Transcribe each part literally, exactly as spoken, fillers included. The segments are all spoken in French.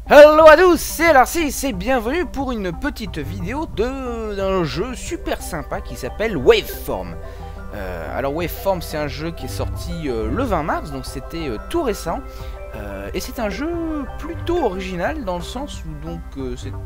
Hello à tous, c'est Larcy, c'est bienvenue pour une petite vidéo d'un jeu super sympa qui s'appelle Waveform. Euh, alors Waveform, c'est un jeu qui est sorti euh, le vingt mars, donc c'était euh, tout récent. Euh, et c'est un jeu plutôt original dans le sens où donc euh, c'est...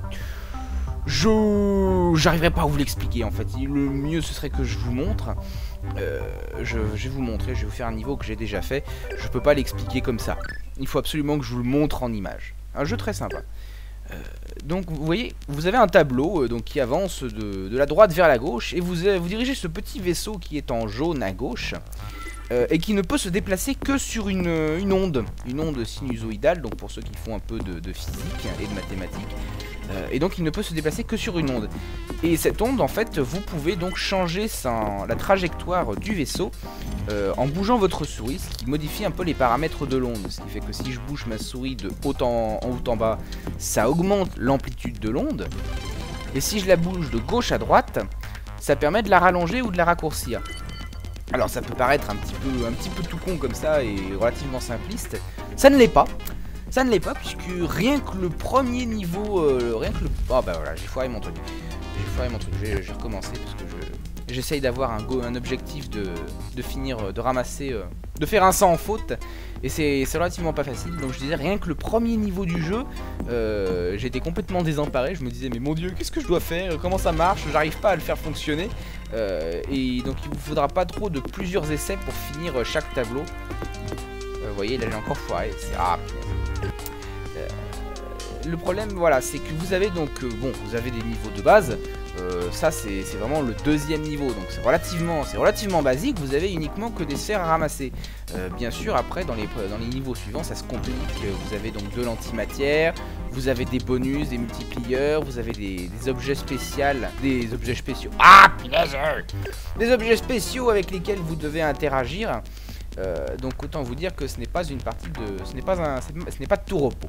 Je... J'arriverai pas à vous l'expliquer en fait, le mieux ce serait que je vous montre. Euh, je, je vais vous montrer, je vais vous faire un niveau que j'ai déjà fait. Je peux pas l'expliquer comme ça, il faut absolument que je vous le montre en image. Un jeu très sympa. Euh, donc vous voyez, vous avez un tableau euh, donc, qui avance de, de la droite vers la gauche. Et vous, euh, vous dirigez ce petit vaisseau qui est en jaune à gauche. Euh, et qui ne peut se déplacer que sur une, une onde. Une onde sinusoïdale, donc pour ceux qui font un peu de, de physique et de mathématiques. Euh, et donc il ne peut se déplacer que sur une onde. Et cette onde, en fait, vous pouvez donc changer sa, la trajectoire du vaisseau euh, en bougeant votre souris, ce qui modifie un peu les paramètres de l'onde. Ce qui fait que si je bouge ma souris de haut en, en haut en bas, ça augmente l'amplitude de l'onde. Et si je la bouge de gauche à droite, ça permet de la rallonger ou de la raccourcir. Alors ça peut paraître un petit peu, un petit peu tout con comme ça et relativement simpliste. Ça ne l'est pas. Ça ne l'est pas puisque rien que le premier niveau, euh, rien que le... Oh bah voilà, j'ai foiré mon truc. J'ai foiré mon truc, j'ai recommencé parce que je j'essaye d'avoir un, un objectif de, de finir, de ramasser, euh, de faire un cent en faute. Et c'est relativement pas facile. Donc je disais, rien que le premier niveau du jeu, euh, j'étais complètement désemparé. Je me disais, mais mon dieu, qu'est-ce que je dois faire? Comment ça marche? J'arrive pas à le faire fonctionner. Euh, et donc il vous faudra pas trop de plusieurs essais pour finir chaque tableau. Euh, vous voyez, là j'ai encore foiré. Ah, euh, le problème, voilà, c'est que vous avez donc, euh, bon, vous avez des niveaux de base. Euh, ça c'est vraiment le deuxième niveau, donc c'est relativement, relativement basique. Vous avez uniquement que des sphères à ramasser. Euh, bien sûr, après dans les, dans les niveaux suivants, ça se complique. Vous avez donc de l'antimatière, vous avez des bonus, des multipliers, vous avez des, des objets spéciaux, des objets spéciaux. Ah, punaise! Des objets spéciaux avec lesquels vous devez interagir. Euh, donc autant vous dire que ce n'est pas une partie de, ce n'est pas un, ce n'est pas de tout repos.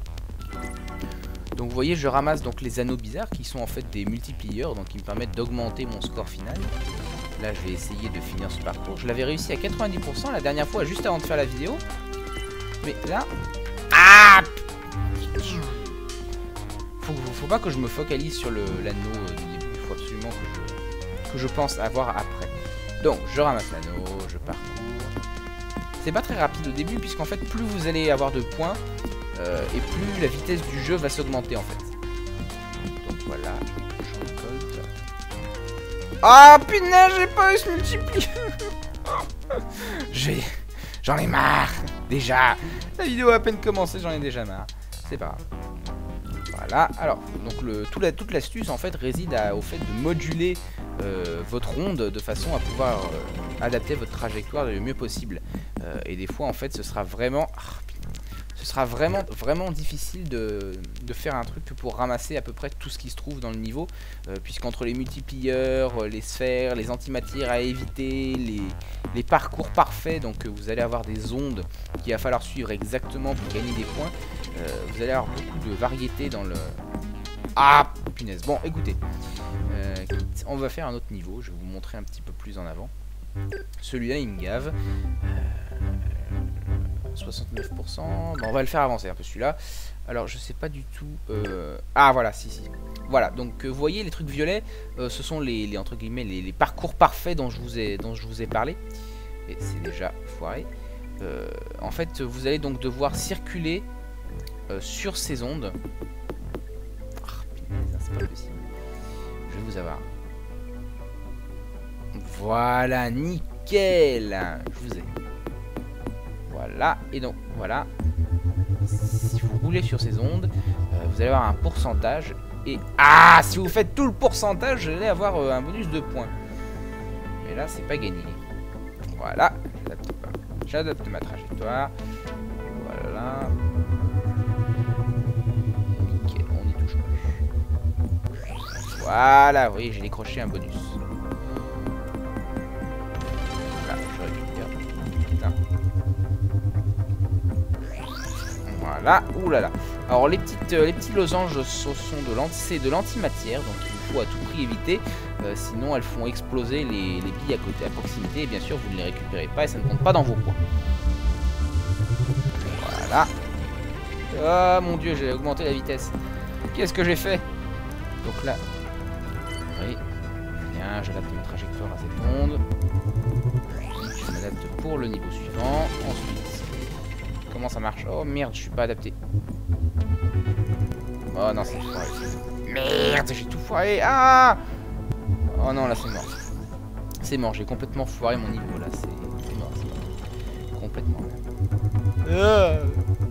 Donc vous voyez, je ramasse donc les anneaux bizarres qui sont en fait des multipliers, donc qui me permettent d'augmenter mon score final. Là je vais essayer de finir ce parcours. Je l'avais réussi à quatre-vingt-dix pour cent la dernière fois, juste avant de faire la vidéo. Mais là... Ah, faut, faut pas que je me focalise sur l'anneau du début, il faut absolument que je, que je pense avoir après. Donc je ramasse l'anneau, je parcours. C'est pas très rapide au début, puisqu'en fait plus vous allez avoir de points, Euh, et plus la vitesse du jeu va s'augmenter en fait. Donc voilà, je récolte. Ah punaise, j'ai pas eu ce multiplier. J'ai... J'en ai marre. Déjà. La vidéo a à peine commencé, j'en ai déjà marre. C'est pas grave. Voilà, alors, donc le, tout la, toute l'astuce en fait réside à, au fait de moduler euh, votre onde de façon à pouvoir euh, adapter votre trajectoire le mieux possible. Euh, et des fois en fait ce sera vraiment... Ce sera vraiment, vraiment difficile de, de faire un truc pour ramasser à peu près tout ce qui se trouve dans le niveau, euh, puisqu'entre les multipliers, les sphères, les antimatières à éviter, les, les parcours parfaits, donc euh, vous allez avoir des ondes qu'il va falloir suivre exactement pour gagner des points, euh, vous allez avoir beaucoup de variété dans le... Ah, punaise. Bon, écoutez, euh, on va faire un autre niveau, je vais vous montrer un petit peu plus en avant. Celui-là, il me gave. Euh, soixante-neuf pour cent. Bon, on va le faire avancer un peu celui-là. Alors, je sais pas du tout. Euh... Ah, voilà, si, si. Voilà, donc euh, vous voyez, les trucs violets, euh, ce sont les, les entre guillemets les, les parcours parfaits dont je vous ai, dont je vous ai parlé. Et c'est déjà foiré. Euh, en fait, vous allez donc devoir circuler euh, sur ces ondes. Ah, punaise, c'est pas possible. Je vais vous avoir. Voilà, nickel. Je vous ai. Voilà, et donc voilà, si vous roulez sur ces ondes, euh, vous allez avoir un pourcentage. Et ah, si vous faites tout le pourcentage, vous allez avoir euh, un bonus de points. Mais là, c'est pas gagné. Voilà, j'adapte ma trajectoire. Voilà. Nickel, on n'y touche plus. Voilà, vous voyez, j'ai décroché un bonus. Là, je récupère. Putain. Voilà, oulala. Alors les petites, euh, les petits losanges ce sont de l'antimatière, donc il faut à tout prix éviter, euh, sinon elles font exploser les, les billes à côté, à proximité, et bien sûr vous ne les récupérez pas et ça ne compte pas dans vos points. Voilà. Ah mon dieu, j'ai augmenté la vitesse. Qu'est-ce que j'ai fait? Donc là, oui, bien, j'adapte ma trajectoire à cette onde. Je m'adapte pour le niveau suivant. Ensuite, comment ça marche? Oh merde, je suis pas adapté. Oh non, c'est foiré. Merde, j'ai tout foiré. Ah! Oh non, là c'est mort. C'est mort, j'ai complètement foiré mon niveau là. C'est mort, c'est mort. Complètement. Euh.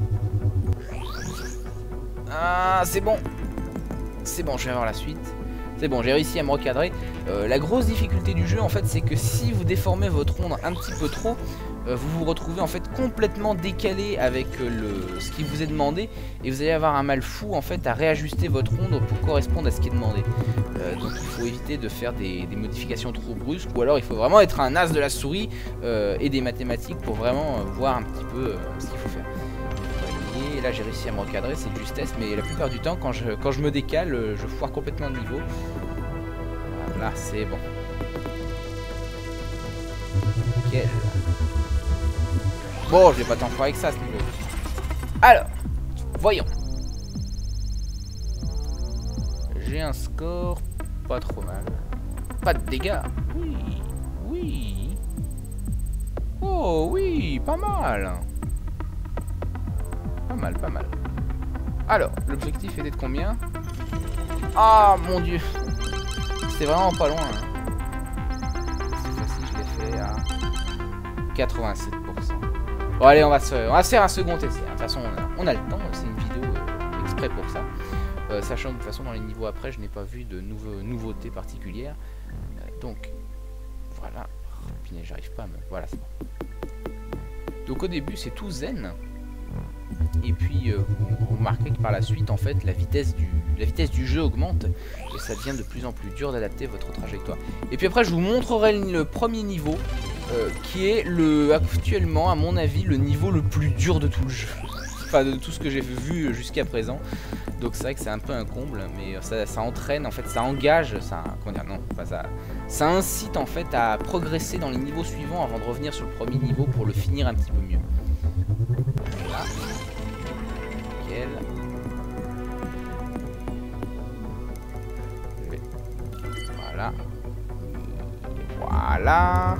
Ah, c'est bon. C'est bon, je vais voir la suite. C'est bon, j'ai réussi à me recadrer. Euh, la grosse difficulté du jeu, en fait, c'est que si vous déformez votre onde un petit peu trop, euh, vous vous retrouvez en fait complètement décalé avec euh, le, ce qui vous est demandé, et vous allez avoir un mal fou en fait à réajuster votre onde pour correspondre à ce qui est demandé. Euh, donc il faut éviter de faire des, des modifications trop brusques, ou alors il faut vraiment être un as de la souris euh, et des mathématiques pour vraiment euh, voir un petit peu euh, ce qu'il faut faire. Et là j'ai réussi à me recadrer, c'est de justesse, mais la plupart du temps quand je, quand je me décale, euh, je foire complètement le niveau. Voilà, c'est bon. Nickel. Bon, je vais pas tant foirer que ça, ce niveau. Alors, voyons. J'ai un score pas trop mal. Pas de dégâts. Oui, oui. Oh oui, pas mal. Pas mal, pas mal. Alors, l'objectif était de combien? Ah, mon dieu. C'est vraiment pas loin. Hein. Cette fois-ci, je l'ai fait à quatre-vingt-sept pour cent. Bon, allez, on va se, on va se faire un second essai. De toute façon, on a, on a le temps. C'est une vidéo euh, exprès pour ça. Euh, sachant que de toute façon, dans les niveaux après, je n'ai pas vu de nouveau, nouveautés particulières. Euh, donc, voilà. Oh, punaise, j'arrive pas à me... Voilà, c'est bon. Donc, au début, c'est tout zen. Et puis, euh, vous, vous remarquez que par la suite, en fait, la vitesse du, la vitesse du jeu augmente. Et ça devient de plus en plus dur d'adapter votre trajectoire. Et puis après, je vous montrerai le, le premier niveau. Euh, qui est le actuellement, à mon avis, le niveau le plus dur de tout le jeu. Enfin, de tout ce que j'ai vu jusqu'à présent. Donc c'est vrai que c'est un peu un comble, mais ça, ça entraîne, en fait, ça engage, ça, comment dire, non, enfin, ça, ça incite en fait à progresser dans les niveaux suivants avant de revenir sur le premier niveau pour le finir un petit peu mieux. Voilà. Nickel. Voilà. Voilà.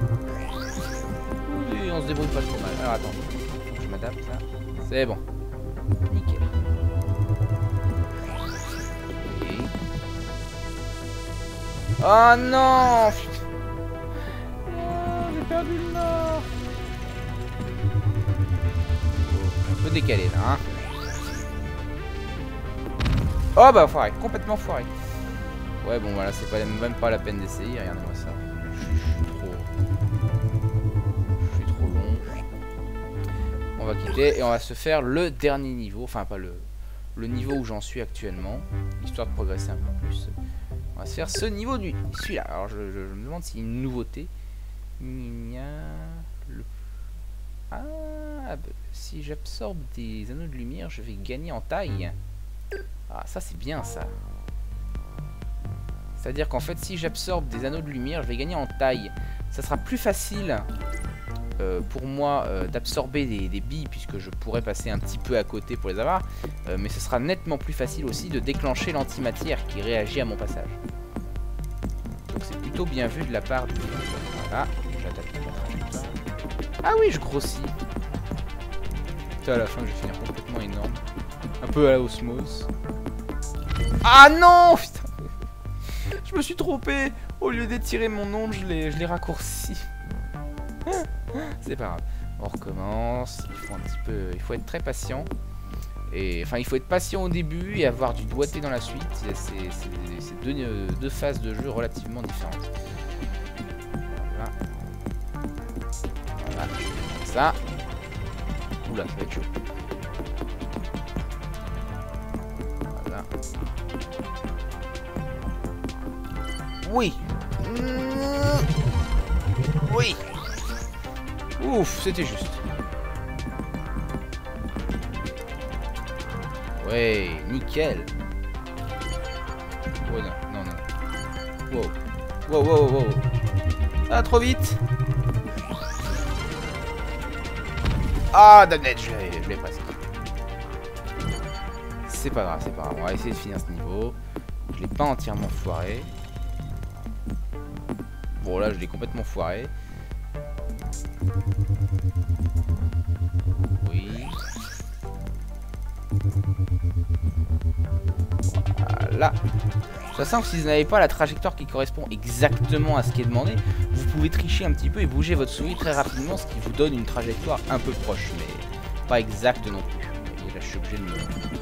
Oui, on se débrouille pas trop mal. Alors attends, faut que je m'adapte là. C'est bon. Nickel. Okay. Oh non! Oh, j'ai perdu le nord. Un peu décalé là, hein. Oh bah foiré, complètement foiré. Ouais bon voilà, c'est pas même pas la peine d'essayer, regardez-moi ça. Je suis trop... Je suis trop long. On va quitter et on va se faire le dernier niveau, enfin pas le, le niveau où j'en suis actuellement, histoire de progresser un peu plus. On va se faire ce niveau du... celui-là. Alors je, je, je me demande s'il y a une nouveauté. Il y a... Le... Ah, bah, si j'absorbe des anneaux de lumière, je vais gagner en taille. Ah, ça c'est bien ça. C'est-à-dire qu'en fait, si j'absorbe des anneaux de lumière, je vais gagner en taille. Ça sera plus facile euh, pour moi euh, d'absorber des, des billes, puisque je pourrais passer un petit peu à côté pour les avoir. Euh, mais ce sera nettement plus facile aussi de déclencher l'antimatière qui réagit à mon passage. Donc c'est plutôt bien vu de la part du... Voilà, j'attaque la trajectoire. Ah oui, je grossis. Putain, à la fin, je vais finir complètement énorme. Un peu à la osmose. Ah non, putain. Je me suis trompé. Au lieu d'étirer mon onde, je l'ai raccourci. C'est pas grave. On recommence. Il faut un petit peu. Il faut être très patient. Et enfin, il faut être patient au début et avoir du doigté dans la suite. C'est deux, euh, deux phases de jeu relativement différentes. Voilà. Voilà. Ça. Oula, ça va être chaud. Voilà. Oui. Mmh. Oui. Ouf, c'était juste. Ouais, nickel. Oh non, non, non. Wow. Wow, wow, wow. Ah, trop vite. Ah, Danette, je l'ai presque. c'est pas grave, c'est pas grave. On va essayer de finir ce niveau. Je l'ai pas entièrement foiré. Bon, là, je l'ai complètement foiré. Oui. Voilà. De toute façon, si vous n'avez pas la trajectoire qui correspond exactement à ce qui est demandé, vous pouvez tricher un petit peu et bouger votre souris très rapidement, ce qui vous donne une trajectoire un peu proche, mais pas exacte non plus. Et là, je suis obligé de me...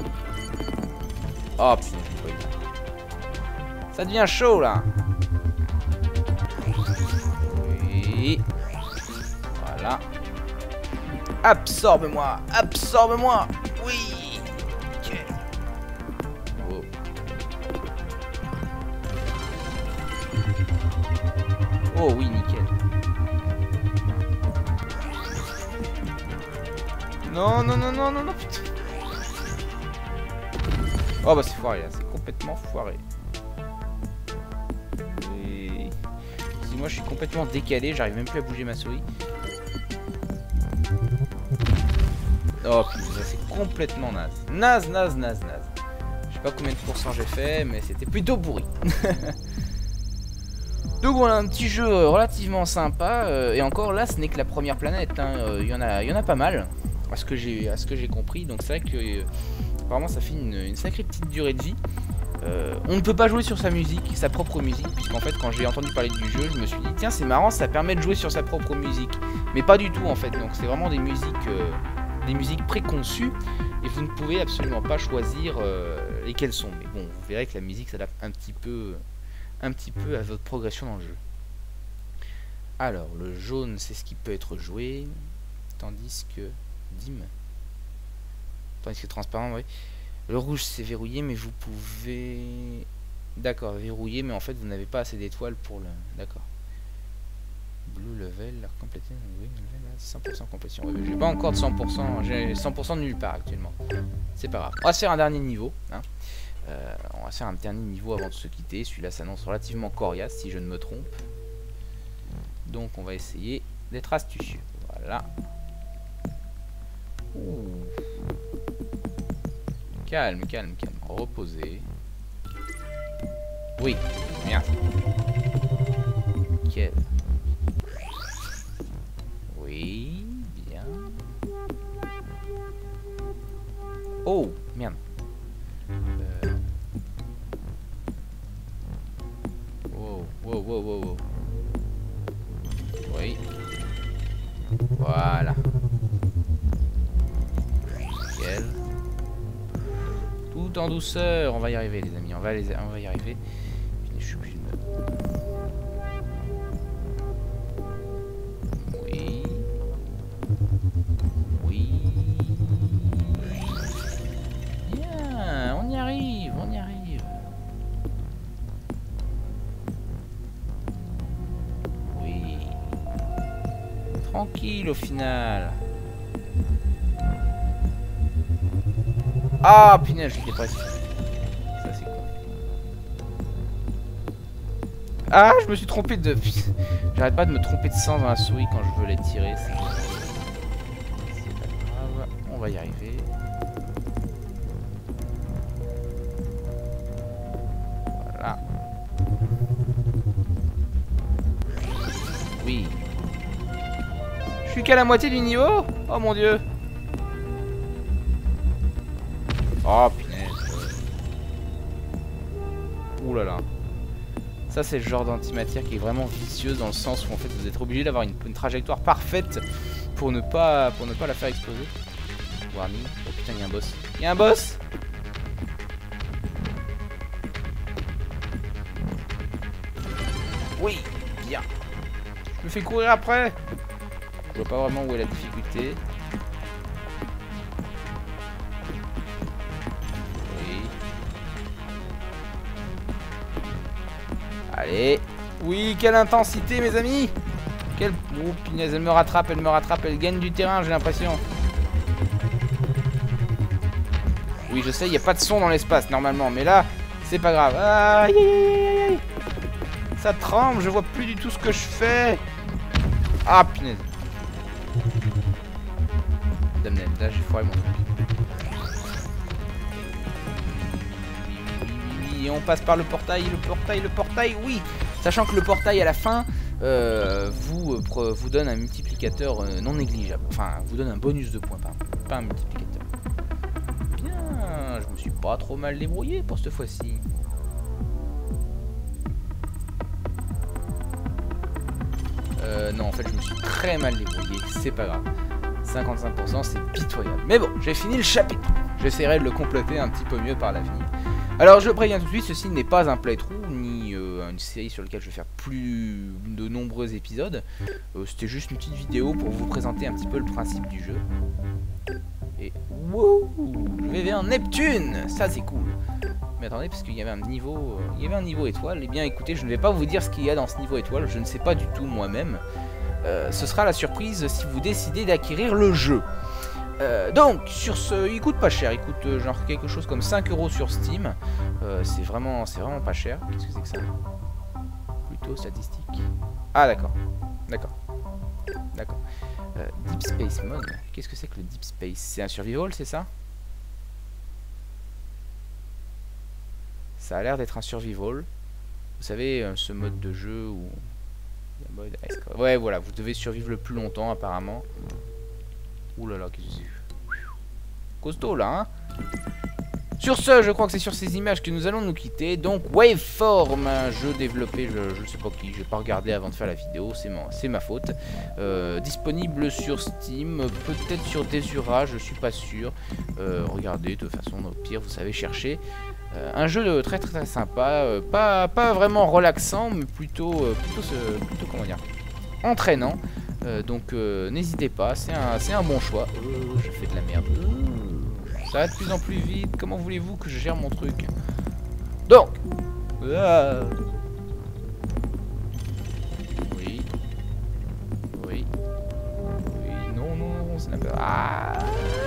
Oh putain, je l'ai pas eu. Ça devient chaud là. Oui. Voilà. Absorbe-moi, absorbe-moi. Oui. Okay. Oh. Oh oui, nickel. Non, non, non, non, non, non, putain. Oh bah c'est foiré là, c'est complètement foiré. Et... si moi je suis complètement décalé, j'arrive même plus à bouger ma souris. Oh putain, c'est complètement naze. Naze, naze, naze, naze. Je sais pas combien de pourcents j'ai fait, mais c'était plutôt pourri. Donc voilà, un petit jeu relativement sympa. Euh, et encore là, ce n'est que la première planète. Il hein. euh, y en a, il y en a pas mal, à ce que j'ai, à ce que j'ai compris. Donc c'est vrai que euh, apparemment ça fait une, une sacrée petite durée de vie. Euh, on ne peut pas jouer sur sa musique, sa propre musique, puisqu'en fait quand j'ai entendu parler du jeu, je me suis dit tiens c'est marrant, ça permet de jouer sur sa propre musique. Mais pas du tout en fait. Donc c'est vraiment des musiques, euh, des musiques préconçues. Et vous ne pouvez absolument pas choisir euh, lesquelles sont. Mais bon, vous verrez que la musique s'adapte un petit peu. un petit peu à votre progression dans le jeu. Alors, le jaune, c'est ce qui peut être joué, tandis que dim, tandis que transparent, oui. Le rouge, c'est verrouillé, mais vous pouvez... D'accord, verrouillé, mais en fait, vous n'avez pas assez d'étoiles pour le... D'accord. Blue level, l'air complété, oui, level, cent pour cent complétion. Oui, j'ai pas encore de cent pour cent, j'ai cent pour cent de nulle part actuellement. C'est pas grave. On va se faire un dernier niveau, hein. Euh, on va faire un dernier niveau avant de se quitter. Celui-là s'annonce relativement coriace si je ne me trompe. Donc on va essayer d'être astucieux. Voilà. Ouh. Calme, calme, calme. Reposez. Oui, bien. Nickel. Oui, bien. Oh, merde. Euh... Wow, wow, wow, wow, wow. Oui. Voilà. Nickel. Tout en douceur. On va y arriver, les amis. On va, les... on va y arriver. Je suis obligé de me... Oui. Oui. Bien. On y arrive. On y arrive. Oui. Tranquille au final. Ah, punaise, j'étais presque. Ça, c'est con. Ah, je me suis trompé de... J'arrête pas de me tromper de sens dans la souris quand je veux les tirer. C'est pas grave. On va y arriver. Voilà. Oui. Je suis qu'à la moitié du niveau? Oh mon dieu. Oh punaise. Ouh là là. Ça c'est le genre d'antimatière qui est vraiment vicieuse dans le sens où en fait vous êtes obligé d'avoir une, une trajectoire parfaite pour ne pas pour ne pas la faire exploser. Warning. Oh putain, il y a un boss. Il y a un boss. Oui, bien. Je me fais courir après. Je vois pas vraiment où est la difficulté. Allez. Oui, quelle intensité, mes amis. Quelle... Oh, punaise, elle me rattrape, elle me rattrape. Elle gagne du terrain, j'ai l'impression. Oui, je sais, il n'y a pas de son dans l'espace, normalement. Mais là, c'est pas grave. Aïe, aïe, aïe, aïe. Ça tremble, je vois plus du tout ce que je fais. Ah, punaise. Damned, là, j'ai foiré mon truc. Et on passe par le portail, le portail, le portail, oui. Sachant que le portail à la fin euh, vous, euh, vous donne un multiplicateur euh, non négligeable. Enfin, vous donne un bonus de points, pardon. Pas un multiplicateur. Bien, je me suis pas trop mal débrouillé pour cette fois-ci. Euh, non, en fait, je me suis très mal débrouillé. C'est pas grave. cinquante-cinq pour cent, c'est pitoyable. Mais bon, j'ai fini le chapitre. J'essaierai de le compléter un petit peu mieux par l'avenir. Alors, je préviens tout de suite, ceci n'est pas un playthrough, ni euh, une série sur laquelle je vais faire plus de nombreux épisodes. Euh, C'était juste une petite vidéo pour vous présenter un petit peu le principe du jeu. Et wouh, je vais vers Neptune. Ça, c'est cool. Mais attendez, parce qu'il y avait un niveau, euh, il y avait un niveau étoile. Eh bien, écoutez, je ne vais pas vous dire ce qu'il y a dans ce niveau étoile. Je ne sais pas du tout moi-même. Euh, ce sera la surprise si vous décidez d'acquérir le jeu. Euh, donc, sur ce, il coûte pas cher. Il coûte euh, genre quelque chose comme cinq euros sur Steam. Euh, c'est vraiment, c'est vraiment pas cher. Qu'est-ce que c'est que ça? Plutôt statistique. Ah, d'accord. D'accord. D'accord. Euh, Deep Space Mode. Qu'est-ce que c'est que le Deep Space? C'est un survival, c'est ça? Ça a l'air d'être un survival. Vous savez, euh, ce mode de jeu où... Ouais, voilà, vous devez survivre le plus longtemps, apparemment. Ouh là là, qu'est-ce que c'est? Costaud, là, hein? Sur ce, je crois que c'est sur ces images que nous allons nous quitter. Donc, Waveform, un jeu développé, je, je sais pas qui, j'ai pas regardé avant de faire la vidéo, c'est ma, c'est ma faute. Euh, disponible sur Steam, peut-être sur Desura, je suis pas sûr. Euh, regardez, de toute façon, au pire, vous savez chercher. Euh, un jeu de très très très sympa, euh, pas, pas vraiment relaxant, mais plutôt, euh, plutôt, ce, plutôt comment dire, entraînant. Euh, donc euh, n'hésitez pas, c'est un, c'est un bon choix. Euh, je fais de la merde. Euh, ça va de plus en plus vite. Comment voulez-vous que je gère mon truc? Donc, euh, oui, oui, oui, non, non, non, ça n'a pas. Ah